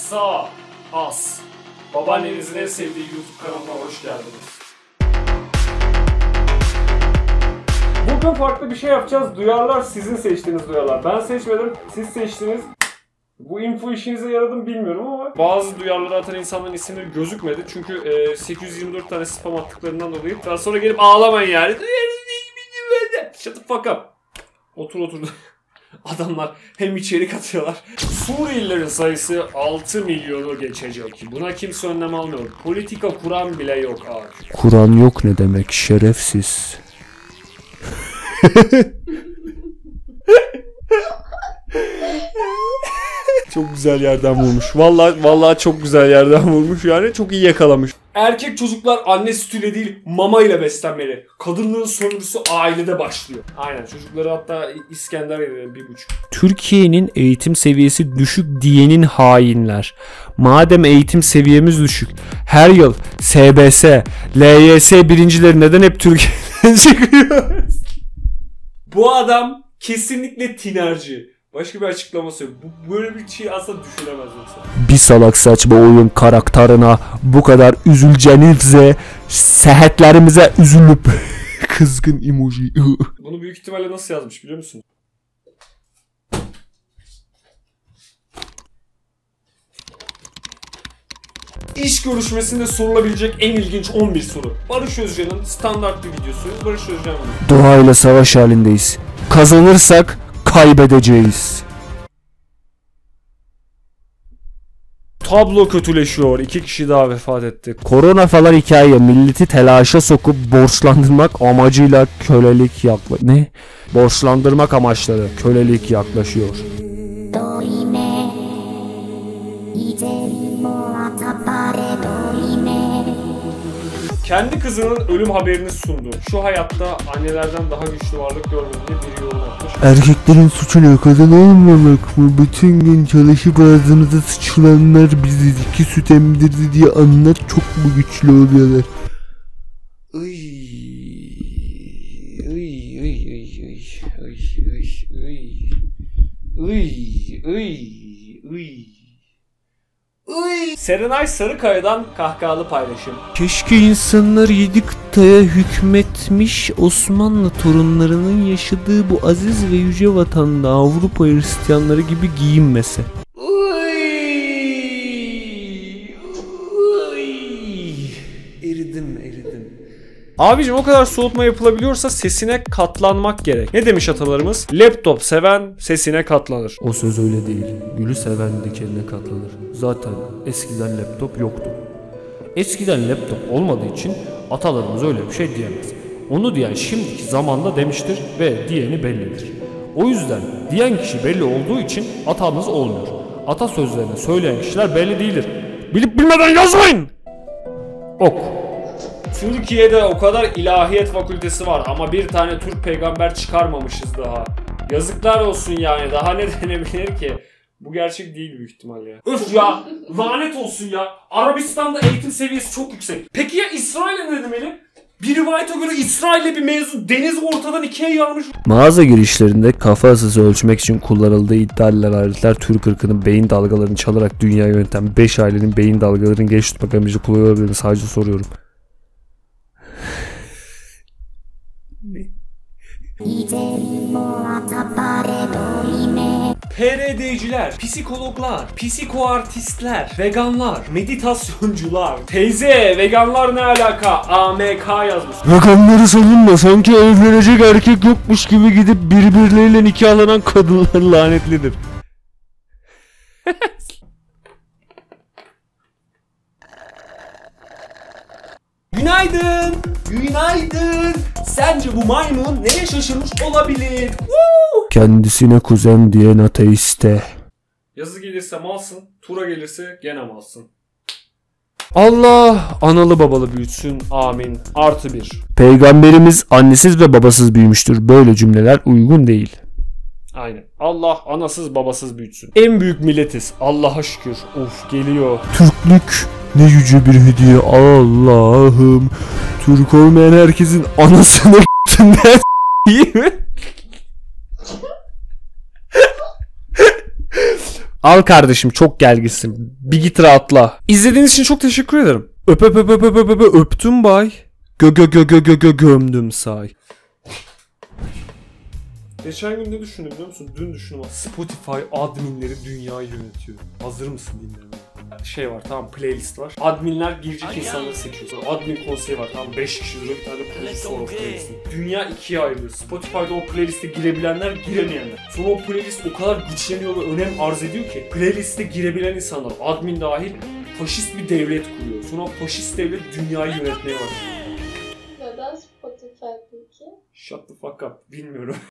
Sağ, as. Babaannenizin en sevdiği YouTube kanalına hoş geldiniz. Bugün farklı bir şey yapacağız. Duyarlar sizin seçtiğiniz duyarlar. Ben seçmedim, siz seçtiniz. Bu info işinize yaradı mı bilmiyorum ama bazı duyarları atan insanların isimleri gözükmedi. Çünkü 824 tane spam attıklarından dolayı. Daha sonra gelip ağlamayın yani. Shut the fuck up. Otur. Adamlar hem içerik atıyorlar. Suriyelilerin sayısı 6 milyonu geçecek. Buna kimse önlem almıyor. Politika kuran bile yok abi. Kur'an yok ne demek şerefsiz. Çok güzel yerden vurmuş. Vallahi çok güzel yerden vurmuş yani. Çok iyi yakalamış. Erkek çocuklar anne sütüyle değil mama ile beslenmeli. Kadınlığın sömürüsü ailede başlıyor. Aynen, çocukları hatta İskender yedi 1,5. Türkiye'nin eğitim seviyesi düşük diyenin hainler. Madem eğitim seviyemiz düşük, her yıl SBS, LYS birincileri neden hep Türkiye'den çıkıyor? Bu adam kesinlikle tinerci. Başka bir açıklaması yok. Böyle bir şey asla düşünemez yoksa. Bir salak saçma oyun karakterine bu kadar üzüleceğinize, sehetlerimize üzülüp kızgın emoji. Bunu büyük ihtimalle nasıl yazmış biliyor musun? İş görüşmesinde sorulabilecek en ilginç 11 soru. Barış Özcan'ın standart bir videosu. Barış Özcan bunu. Doğayla savaş halindeyiz. Kazanırsak kaybedeceğiz. Tablo kötüleşiyor. 2 kişi daha vefat etti. Korona falan hikaye, milleti telaşa sokup borçlandırmak amacıyla kölelik borçlandırmak amaçları kölelik yaklaşıyor. Kendi kızının ölüm haberini sundu. Şu hayatta annelerden daha güçlü varlık görmedim diye bir yorum yapmış. Erkeklerin suçu ne, kadın olmamak mı? Bütün gün çalışıp ağzımıza sıçılanlar bizi 2 süt emdirdi diye anlar çok mu güçlü oluyorlar? Serenay Sarıkaya'dan kahkahalı paylaşım. Keşke insanlar 7 kıtaya hükmetmiş Osmanlı torunlarının yaşadığı bu aziz ve yüce vatanda Avrupa Hristiyanları gibi giyinmese. Eridim. Abicim o kadar soğutma yapılabiliyorsa sesine katlanmak gerek. Ne demiş atalarımız? Laptop seven sesine katlanır. O söz öyle değil. Gülü seven dikenine katlanır. Zaten eskiden laptop yoktu. Eskiden laptop olmadığı için atalarımız öyle bir şey diyemez. Onu diyen şimdiki zamanda demiştir ve diyeni bellidir. O yüzden diyen kişi belli olduğu için atamız olmuyor. Atasözlerini söyleyen kişiler belli değildir. Bilip bilmeden yazmayın! Ok. Türkiye'de o kadar ilahiyat fakültesi var ama bir tane Türk peygamber çıkarmamışız daha. Yazıklar olsun yani, daha ne denebilir ki? Bu gerçek değil büyük ihtimal ya. Öf ya, lanet olsun ya. Arabistan'da eğitim seviyesi çok yüksek. Peki ya İsrail'e ne demeli? Bir rivayete göre İsrail'le bir mevzu deniz ortadan ikiye yarmış. Mağaza girişlerinde kafa ısısı ölçmek için kullanıldığı iddia edilen aletler Türk ırkının beyin dalgalarını çalarak dünyayı yöneten 5 ailenin beyin dalgalarını genç tutmak amacıyla kullanılabilir mi? Sadece soruyorum. PRD'ciler, psikologlar, psikoartistler, veganlar, meditasyoncular. Teyze, veganlar ne alaka? AMK yazmış. Rakamları savunma, sanki evlenecek erkek yokmuş gibi gidip birbirleriyle nikahlanan kadınlar lanetlidir. Günaydın. Sence bu maymun neye şaşırmış olabilir? Kendisine kuzen diyen ateiste. Yazı gelirse malsın, tura gelirse gene malsın. Allah analı babalı büyütsün, amin. +1. Peygamberimiz annesiz ve babasız büyümüştür. Böyle cümleler uygun değil. Aynen. Allah anasız babasız büyütsün. En büyük milletiz. Allah'a şükür. Of, geliyor. Türklük ne yüce bir hediye Allah'ım. Türk olmayan herkesin anasını s**tinden iyi mi? Al kardeşim çok gelgisin. Bir git rahatla. İzlediğiniz için çok teşekkür ederim. Öptüm bay. Gömdüm say. Geçen gün ne düşündüm biliyor musun? Dün düşündüm. Spotify adminleri dünyayı yönetiyor. Hazır mısın dinlemeye? Şey var tamam, playlist var. Adminler girecek insanları seçiyor. Sonra admin konseyi var tamam, 5 kişi duruyor, bir tane playlist var o playlistin. Dünya ikiye ayrılıyor. Spotify'da o playliste girebilenler, giremeyenler. Sonra o playlist o kadar güçleniyor ve önem arz ediyor ki playliste girebilen insanlar, admin dahil, faşist bir devlet kuruyor. Sonra o faşist devlet dünyayı yönetmeye başlıyor. Neden Spotify peki? Shut the fuck up. Bilmiyorum.